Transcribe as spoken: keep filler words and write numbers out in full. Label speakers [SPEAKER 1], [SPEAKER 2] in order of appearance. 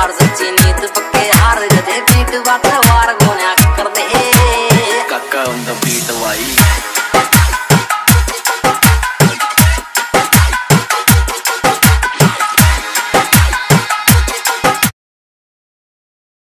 [SPEAKER 1] हार सच्ची नीत पक्के हार गजे पीठ बात वार गोन्या